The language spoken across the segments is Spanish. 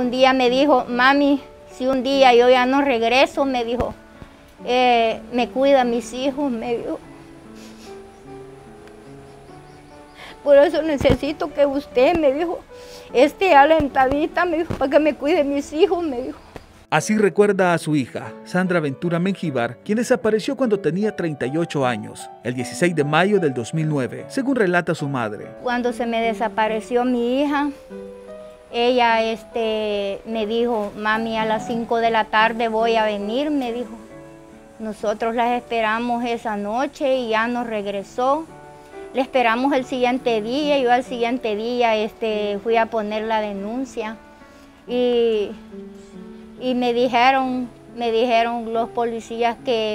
Un día me dijo, mami, si un día yo ya no regreso, me dijo, me cuida a mis hijos, me dijo. Por eso necesito que usted, me dijo, esté alentadita, me dijo, para que me cuide mis hijos, me dijo. Así recuerda a su hija, Sandra Ventura Mengíbar, quien desapareció cuando tenía 38 años, el 16 de mayo del 2009, según relata su madre. Cuando se me desapareció mi hija, ella me dijo, mami, a las 5 de la tarde voy a venir, me dijo. Nosotros las esperamos esa noche y ya nos regresó. Le esperamos el siguiente día, yo al siguiente día fui a poner la denuncia y me dijeron los policías que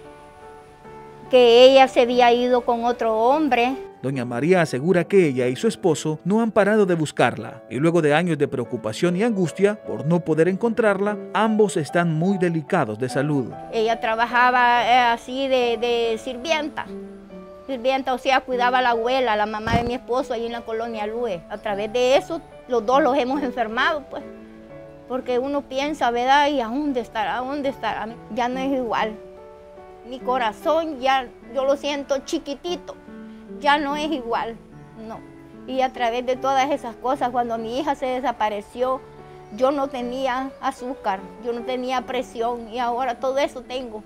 ella se había ido con otro hombre. Doña María asegura que ella y su esposo no han parado de buscarla y luego de años de preocupación y angustia por no poder encontrarla, ambos están muy delicados de salud. Ella trabajaba así de sirvienta, o sea, cuidaba a la abuela, la mamá de mi esposo, allí en la colonia Lue. A través de eso, los dos los hemos enfermado, pues. Porque uno piensa, ¿verdad? ¿Y a dónde estará? ¿A dónde estará? Ya no es igual. Mi corazón ya, yo lo siento chiquitito, ya no es igual, no. Y a través de todas esas cosas, cuando mi hija se desapareció, yo no tenía azúcar, yo no tenía presión y ahora todo eso tengo.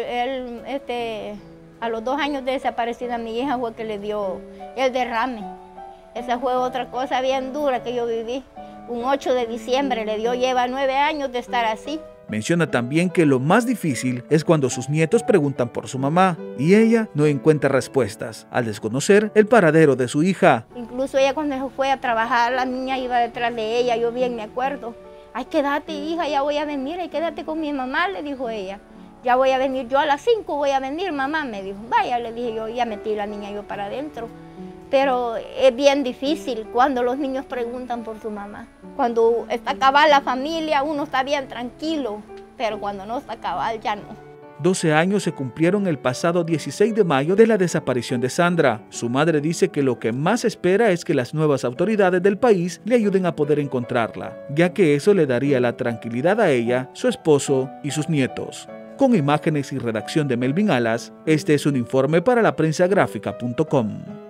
A los 2 años de desaparecida mi hija fue que le dio el derrame. Esa fue otra cosa bien dura que yo viví. Un 8 de diciembre le dio, lleva 9 años de estar así. Menciona también que lo más difícil es cuando sus nietos preguntan por su mamá y ella no encuentra respuestas al desconocer el paradero de su hija. Incluso ella cuando fue a trabajar, la niña iba detrás de ella, yo bien me acuerdo. Ay, quédate hija, ya voy a venir, ay, quédate con mi mamá, le dijo ella. Ya voy a venir, yo a las 5 voy a venir, mamá, me dijo. Vaya, le dije yo, ya metí la niña yo para adentro. Pero es bien difícil cuando los niños preguntan por su mamá. Cuando está cabal la familia, uno está bien tranquilo, pero cuando no está cabal, ya no. 12 años se cumplieron el pasado 16 de mayo de la desaparición de Sandra. Su madre dice que lo que más espera es que las nuevas autoridades del país le ayuden a poder encontrarla, ya que eso le daría la tranquilidad a ella, su esposo y sus nietos. Con imágenes y redacción de Melvin Alas, este es un informe para laprensagráfica.com.